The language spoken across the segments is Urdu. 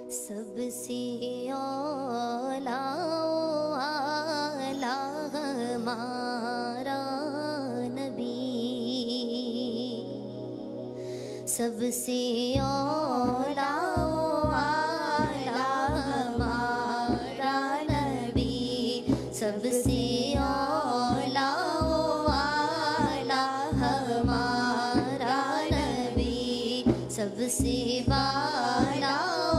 سب سے اولا اعلیٰ ہمارا نبی، سب سے اولا اعلیٰ ہمارا نبی، سب سے اولا اعلیٰ ہمارا نبی، سب سے بالا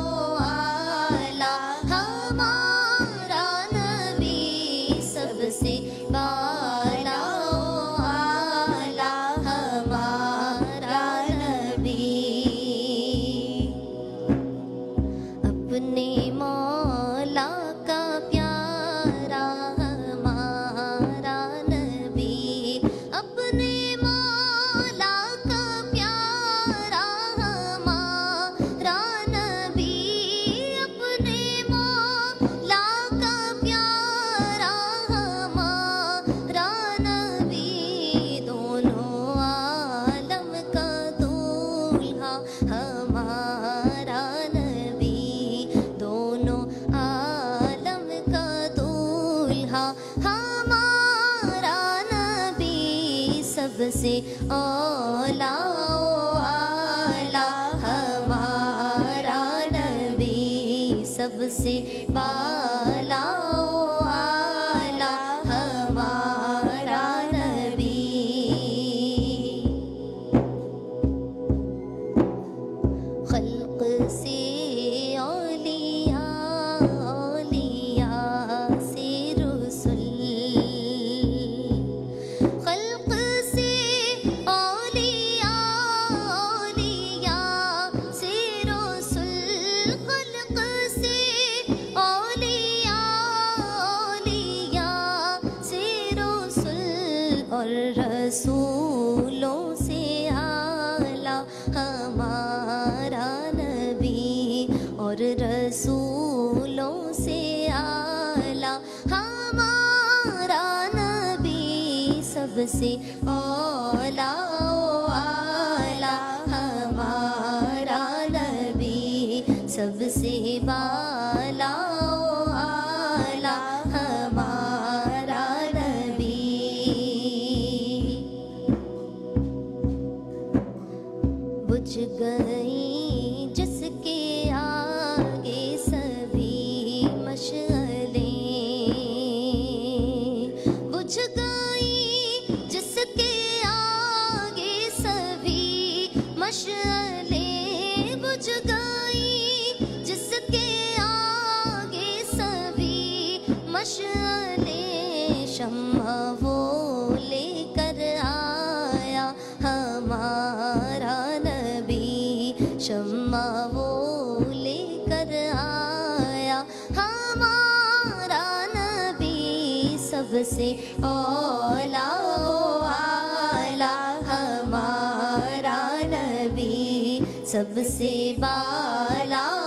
سب سے اولا اعلیٰ ہمارا نبی، سب سے بالا اعلیٰ ہمارا نبی، خلق سے اولیاء، اولیاء سے رسل، اور رسولوں سے اعلیٰ ہمارا نبی، اور رسولوں سے اعلیٰ ہمارا نبی، سب سے اولا اعلیٰ ہمارا نبی، سب سے بالا بجھ گئی جس کے آگے سبھی مشعلیں، بجھ گئی جس کے آگے سبھی مشعلیں، بجھ گئی جس کے آگے سبھی مشعلیں، شمع وہ لے کر آیا ہمارا شمع وہ لے کر آیا ہمارا نبی، سب سے اولا اعلیٰ ہمارا نبی، سب سے بالا